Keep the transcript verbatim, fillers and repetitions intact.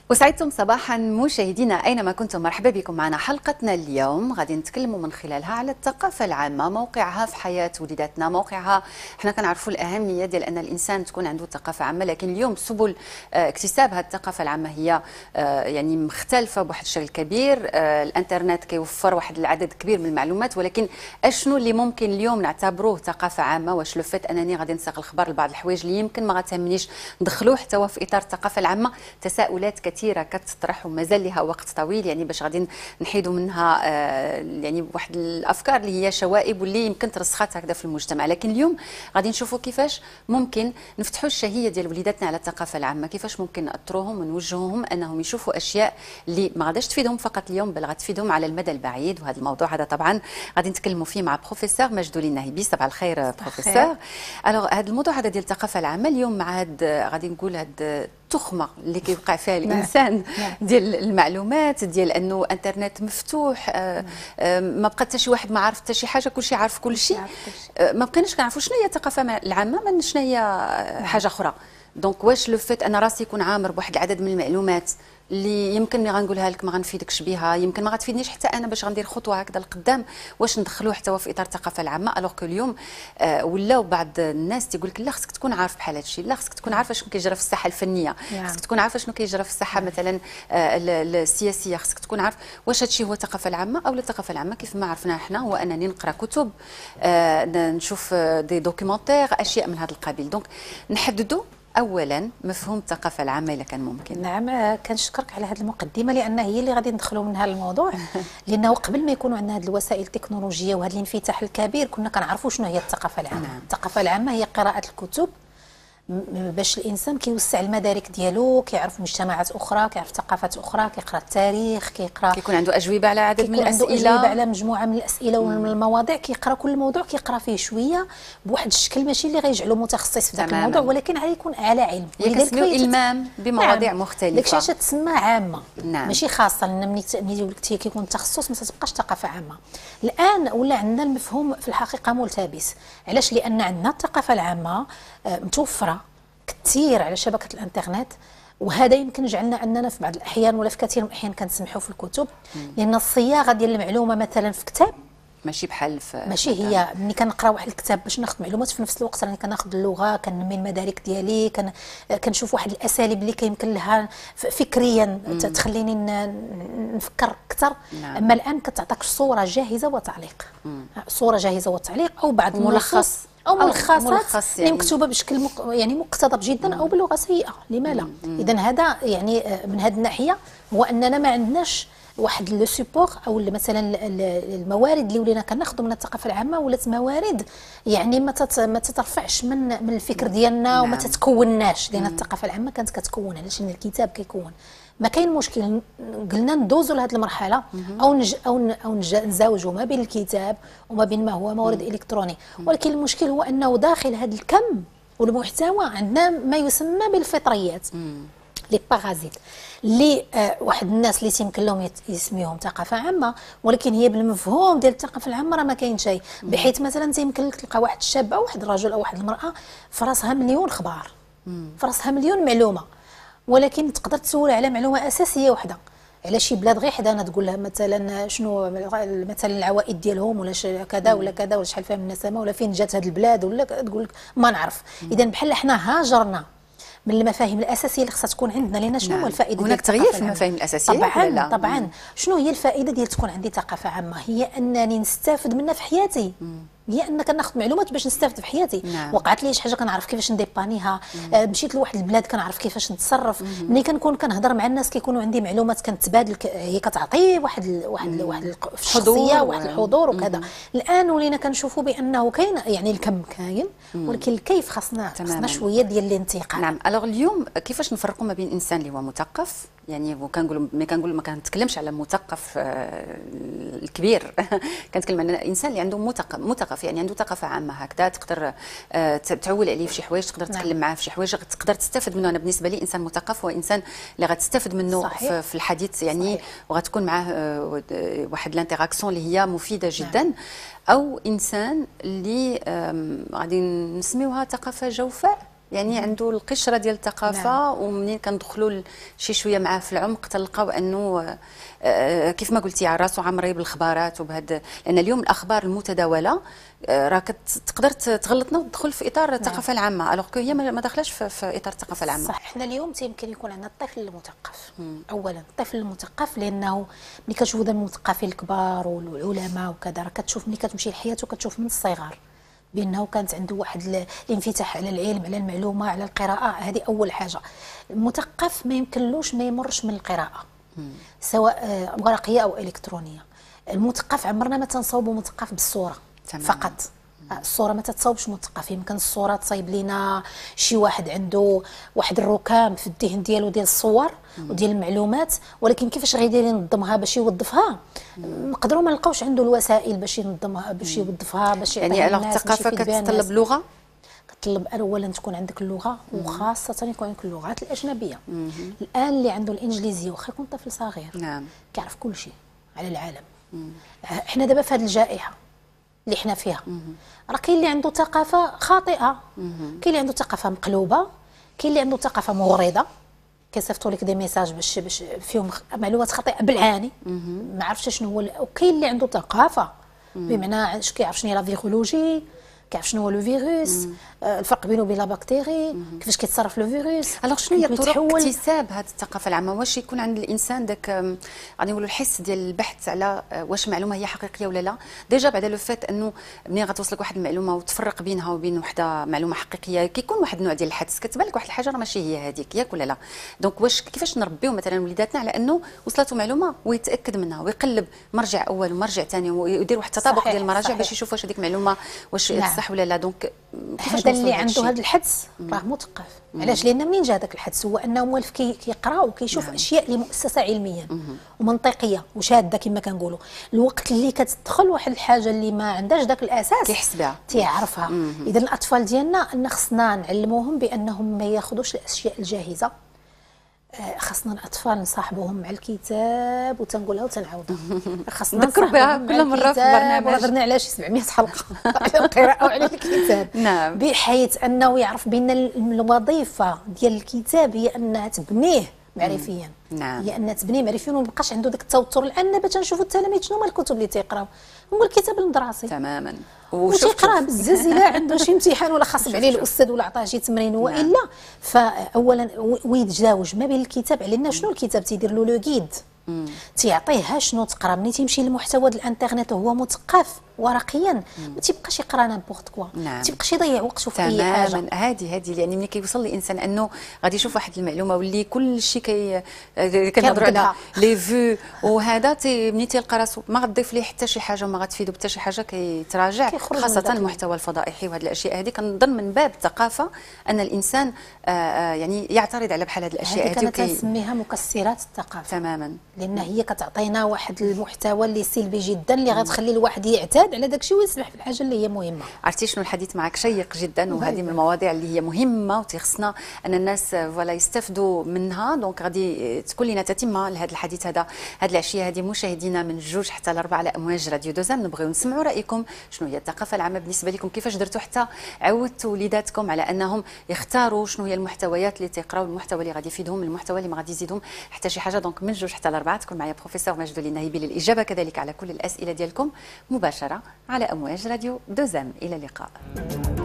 وسعدتم صباحا مشاهدينا اينما كنتم، مرحبا بكم معنا. حلقتنا اليوم غادي نتكلموا من خلالها على الثقافه العامه، موقعها في حياه وليداتنا، موقعها حنا كنعرفوا الاهميه ديال ان الانسان تكون عنده ثقافه عامه، لكن اليوم سبل اكتساب هذه الثقافه العامه هي يعني مختلفه بواحد الشكل كبير. الانترنت كيوفر واحد العدد كبير من المعلومات، ولكن اشنو اللي ممكن اليوم نعتبروه ثقافه عامه؟ واش لو فات انني غادي نساق الخبر لبعض الحوايج اللي يمكن ما غتهمنيش ندخلوه حتى هو في اطار الثقافه العامه؟ تساؤلات كثيره كتطرح ومازال لها وقت طويل، يعني باش غادي نحيدوا منها آه يعني واحد الافكار اللي هي شوائب واللي يمكن ترسخات هكذا في المجتمع. لكن اليوم غادي نشوفوا كيفاش ممكن نفتحوا الشهيه ديال وليداتنا على الثقافه العامه، كيفاش ممكن ناثروهم ونوجهوهم انهم يشوفوا اشياء اللي ما غاداش تفيدهم فقط اليوم، بل غتفيدهم على المدى البعيد. وهذا الموضوع هذا طبعا غادي نتكلموا فيه مع بروفيسور مجدولي النهيبي. صباح الخير بروفيسور. الوغ هذا الموضوع هذا ديال الثقافه العامه اليوم مع هذا غادي نقول هذا التخمه اللي كيوقع فيها الانسان ديال المعلومات، ديال انه انترنت مفتوح، آه آه ما بقى حتى شي واحد ما عارف حتى شي حاجه، كلشي عارف كلشي، آه ما بقيناش كنعرفوا شنو هي الثقافه العامه من شنو هي حاجه اخرى. دونك واش لو فيت انا راسي يكون عامر بواحد العدد من المعلومات اللي يمكن ملي غنقولها لك ما غنفيدكش بها، يمكن ما غتفيدنيش حتى انا باش غندير خطوه هكذا لقدام، واش ندخلوه حتى هو في اطار الثقافه العامه؟ الوغ كو اليوم آه ولاو بعض الناس تيقول لك لا خصك تكون عارف بحال هذا الشيء، لا خصك تكون عارفه شنو كيجرى في الساحه الفنيه، خصك تكون عارفه شنو كيجرى في الساحه مثلا آه السياسيه، خصك تكون عارف. واش هذا الشيء هو الثقافه العامه او لا؟ الثقافه العامه كيف ما عرفنا احنا هو انني نقرا كتب، آه نشوف دي دوكيومونتير، اشياء من هذا القبيل. دونك نحددوا اولا مفهوم الثقافه العامه اذا كان ممكن. نعم، كنشكرك على هذه المقدمه لان هي اللي غادي ندخلوا منها الموضوع. لانه قبل ما يكونوا عندنا هذه الوسائل التكنولوجيه وهذا الانفتاح الكبير كنا كنعرفوا شنو هي الثقافه العامه. نعم. الثقافه العامه هي قراءه الكتب باش الانسان كيوسع المدارك ديالو، كيعرف مجتمعات اخرى، كيعرف ثقافات اخرى، كيقرا التاريخ، كيقرا كيكون عنده اجوبه على عدد من الاسئله، عنده اجوبه على مجموعه من الاسئله ومن المواضيع، كيقرا كل موضوع كيقرا فيه شويه بواحد الشكل ماشي اللي غيجعلو متخصص في ذاك الموضوع، ولكن غادي يكون على علم، يكسبوا المام بمواضيع نعم. مختلفه. داكشي علاش تسمى عامه. نعم. ماشي خاصه، لان ملي ملي كيكون التخصص ما تبقاش ثقافه عامه. الان ولا عندنا المفهوم في الحقيقه ملتبس. علاش؟ لان عندنا الثقافه العامه متوفره كثير على شبكه الانترنت، وهذا يمكن جعلنا اننا في بعض الاحيان ولا في كثير من الاحيان كنسمحوا في الكتب، لان الصياغه ديال المعلومه مثلا في كتاب ماشي بحال في ماشي هي ملي كنقرا واحد الكتاب باش ناخذ معلومات في نفس الوقت راني كناخذ اللغه، كنمي المدارك ديالي، كن كنشوف واحد الاساليب اللي كيمكن لها فكريا تخليني نفكر اكثر. نعم. اما الان كتعطيك صوره جاهزه وتعليق، صوره جاهزه وتعليق او بعض ملخص او ملخصات ملخص يعني مكتوبه بشكل مق... يعني مقتضب جدا. مم. او بلغه سيئه، لما لا؟ اذا هذا يعني من هذه الناحيه هو اننا ما عندناش واحد لو سيبور او مثلا الموارد اللي ولينا كناخذوا من الثقافه العامه، ولات موارد يعني ما ما تترفعش من من الفكر ديالنا. نعم. وما تتكوناش، لان الثقافه العامه كانت كتكون علاش؟ لان الكتاب كيكون. ما كاين مشكل قلنا ندوزوا لهذه المرحله او نج او او نزاوجوا ما بين الكتاب وما بين ما هو مورد الكتروني، ولكن المشكل هو انه داخل هذا الكم والمحتوى عندنا ما يسمى بالفطريات، لي بارازيت، اللي آه واحد الناس اللي تيمكن لهم يسميوهم ثقافه عامه، ولكن هي بالمفهوم ديال الثقافه العامه راه ما كاين شيء. بحيث مثلا تيمكن لك تلقى واحد الشاب او واحد الرجل او واحد المراه في راسها مليون خبار، في راسها مليون معلومه، ولكن تقدر تسول على معلومه اساسيه وحده على شي بلاد غير حدانا، تقول لها مثلا شنو مثلا العوائد ديالهم ولا كذا ولا كذا ولا شحال فيها من النسمه ولا فين جات هذه البلاد، ولا تقول لك ما نعرف. اذا بحال حنا هاجرنا من المفاهيم الاساسيه اللي خصها تكون عندنا، لان شنو هو نعم. الفائده؟ هناك تغيير في المفاهيم الاساسيه طبعا لا؟ طبعا. مم. شنو هي الفائده ديال تكون عندي ثقافه عامه؟ هي انني نستافد منها في حياتي. مم. هي ان كناخذ معلومات باش نستافد في حياتي. نعم. وقعت لي شي حاجه كنعرف كيفاش نديبانيها، آه مشيت لواحد البلاد كنعرف كيفاش نتصرف، ملي كنكون كنهضر مع الناس كيكونوا عندي معلومات كنتبادل، ك... هي كتعطي واحد ال... واحد ال... واحد الشخصيه واحد الحضور وكذا. الان ولينا كنشوفوا بانه كاين يعني الكم كاين، ولكن الكيف خاصنا خصنا شويه ديال الانتقاء. نعم. الوغ اليوم كيفاش نفرقوا ما بين انسان اللي هو مثقف، يعني وكنقولوا ملي كنقول ما كنتكلمش على المثقف آه الكبير كنتكلم على الانسان اللي عنده مثقف مثقف يعني عنده ثقافه عامه هكذا، تقدر آه تعول عليه في شي حوايج، تقدر تتكلم نعم. معاه في شي حوايج، تقدر تستافد منه. انا بالنسبه لي انسان مثقف هو انسان اللي غتستافد منه صحيح. في الحديث يعني صحيح. وغتكون معاه آه واحد الانتراكسيون اللي هي مفيده جدا. نعم. او انسان اللي غادي نسميوها ثقافه جوفاء، يعني عنده القشره ديال الثقافه. نعم. ومنين كندخلوا شي شويه معاه في العمق تلقاو انه كيف ما قلتي على راسو عمري بالاخبارات وبهذا، لان اليوم الاخبار المتداوله راه تقدر تغلطنا وتدخل في اطار الثقافه العامه، الوغ كو هي ما داخلاش في اطار الثقافه العامه. صح. احنا اليوم يمكن يكون عندنا الطفل المثقف. اولا الطفل المثقف، لانه ملي كتشوفوا المثقفين الكبار والعلماء وكذا، راه كتشوف ملي كتمشي لحياته كتشوف من الصغر بانه كانت عنده واحد الانفتاح على العلم، على المعلومه، على القراءه. هذه اول حاجه. المثقف ما يمكنلوش ما يمرش من القراءه سواء ورقيه او الكترونيه. المثقف عمرنا ما تنصاوبوا مثقف بالصوره تمام. فقط الصوره ما تتصاوبش مثقف. يمكن الصوره تصايب لنا شي واحد عنده واحد الركام في الذهن ديالو ديال الصور وديال المعلومات، ولكن كيفاش غيدير ينظمها باش يوظفها نقدروا ما نلقاوش عنده الوسائل باش ينظمها باش يوظفها باش يعطيها يعني للناس. الثقافه كتطلب لغه، كتطلب اولا تكون عندك اللغه، وخاصه يكون عندك اللغات الاجنبيه. الان اللي عنده الانجليزيه واخا يكون طفل صغير نعم كيعرف كل شيء على العالم. مم. احنا دابا في هذه الجائحه اللي احنا فيها راه كاين اللي عنده ثقافه خاطئه، كاين اللي عنده ثقافه مقلوبه، كاين اللي عنده ثقافه مغرضه كيصيفطوا لك دي ميساج باش باش فيهم معلومات خاطئه بالعاني ما عرفتش شنو هو. وكاين اللي عنده ثقافه بمعنى اش كيعرف شنو هي لا فيرولوجي، كيعرف شنو هو لو فيروس، آه الفرق بينه وبين لا بكتيري، كيفاش كيتصرف لو فيروس. الوغ شنو هي طرق اكتساب هذه الثقافه العامه؟ واش يكون عند الانسان داك غادي نقولوا الحس ديال البحث على واش معلومه هي حقيقيه ولا لا؟ ديجا بعد لو فات انه ملي غتوصلك واحد المعلومه وتفرق بينها وبين وحده معلومه حقيقيه، كيكون واحد النوع ديال الحدس، كتبان لك واحد الحاجه راه ماشي هي هذيك، ياك ولا لا؟ دونك واش كيفاش نربيو مثلا وليداتنا على انه وصلته معلومه ويتاكد منها ويقلب مرجع اول ومرجع ثاني ويدير واحد التطابق ديال المراجع باش يشوف واش هذيك المعلومه واش نعم. صح ولا لا؟ دونك هذا اللي عنده هذا الحدس راه مثقف. علاش؟ لان منين جا هذاك الحدس هو انه موالف كيقرا وكيشوف نعم. اشياء اللي مؤسسه علميا مم. ومنطقيه وشاده كما كنقولوا. الوقت اللي كتدخل واحد الحاجه اللي ما عندهاش ذاك الاساس كيحسبها تيعرفها. اذا الاطفال ديالنا ان خصنا نعلموهم بانهم ما ياخذوش الاشياء الجاهزه. خاصنا الاطفال نصاحبوهم مع الكتاب وتنقولها وتنعاودها. خاصنا نذكر بها كل مره في البرنامج. هضرنا على شي سبعمية حلقه على القراءه وعلى الكتاب نعم. بحيث انه يعرف بان الوظيفه ديال الكتاب هي انها تبنيه معرفيا. نعم. هي انها تبنيه معرفيا وما يبقاش عنده داك التوتر. الان دابا تنشوفوا التلاميذ شنو هما الكتب اللي تيقراو، هو الكتاب المدرسي تماما وتيقراه بزاف الا عنده شي امتحان ولا خاصب عليه الاستاذ ولا عطاه شي تمرين والا. فاولا ويتزاوج ما بين الكتاب، لان شنو الكتاب تيدير له لو غيد تيعطيه شنو تقرا. ملي تيمشي للمحتوى ديال الانترنت وهو مثقف ورقيا ما تيبقاش يقرا نيمبورط كوا، ما تيبقاش يضيع وقته في اي حاجه. تماما هذه هذه يعني ملي كيوصل الانسان انه غادي يشوف واحد المعلومه واللي كل شيء كي كنهضروا على لي فيو وهذا تي ملي تيلقى راسو ما غتضيف ليه حتى شي حاجه وما غتفيدو حتى شي حاجه كيتراجع، خاصه المحتوى الفضائحي وهذه الاشياء هذه. كنظن من باب الثقافه ان الانسان يعني يعترض على بحال هذه الاشياء هذه. كانت تسميها مكسرات الثقافه تماما، لان هي كتعطينا واحد المحتوى اللي سلبي جدا اللي غتخلي الواحد يعتاد على داك الشيء ويسمح في الحاجه اللي هي مهمه. عرفتي شنو الحديث معك شيق جدا، وهذه من المواضيع اللي هي مهمه وتيخصنا ان الناس فوالا يستافدوا منها. دونك غادي تكون لنا تتمه لهذا الحديث هذا هذه العشيه هذه. مشاهدينا من جوج حتى الاربعه على امواج راديو دوزام نبغيو نسمعوا رايكم. شنو هي الثقافه العامه بالنسبه لكم؟ كيفاش درتوا حتى عودتوا وليداتكم على انهم يختاروا شنو هي المحتويات اللي تيقراو، المحتوى اللي غادي يفيدهم، المحتوى اللي ما غادي يزيدهم حتى شي حاجه. دونك من جوج حتى الاربعه تكون معايا بروفيسور مجدولي النهيبي للاجابه كذلك على كل الاسئله ديالكم مباشره على امواج راديو دوزام. الى اللقاء.